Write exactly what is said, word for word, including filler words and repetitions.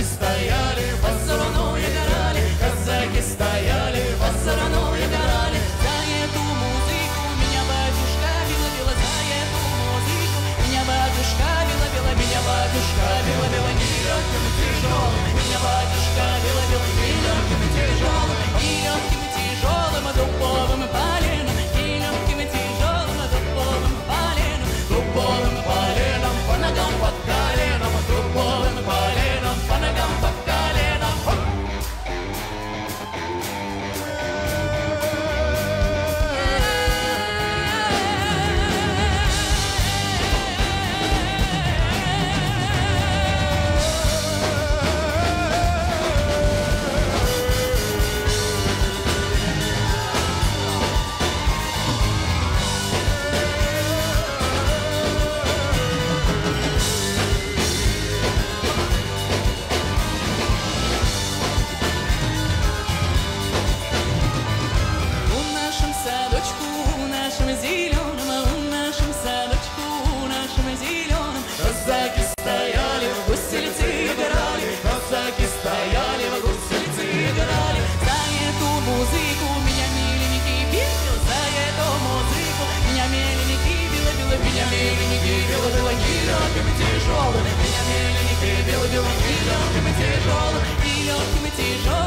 казаки стояли, по сторону играли, казаки стояли, по сторону играли. За эту музыку меня батюшка била-била, за эту музыку меня батюшка била-била, меня батюшка била-била, не легким и тяжелым, меня батюшка била-била, не легким и тяжелым, не легким и тяжелым, а дубовым поленом, не легким и тяжелым, а дубовым поленом, дубовым поленом, по ногам под коленом, дубовым поленом, по ногам под коленом. Казаки стояли, в гусеницы играли, казаки стояли, в гусеницы играли. За эту музыку меня миленький бил, за эту музыку меня миленький била, била, меня миленький била, била, не легким и тяжелым, меня миленький била, била, не легким и тяжелым, не легким и тяжелым.